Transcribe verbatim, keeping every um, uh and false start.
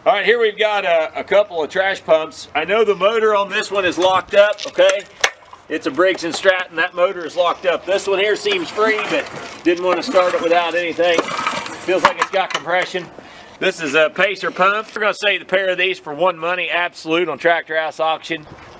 All right, here we've got a, a couple of trash pumps. I know the motor on this one is locked up, okay? It's a Briggs and Stratton. That motor is locked up. This one here seems free, but didn't want to start it without anything. Feels like it's got compression. This is a PACER pump. We're going to sell you the pair of these for one money, absolute, on Tractor House Auction.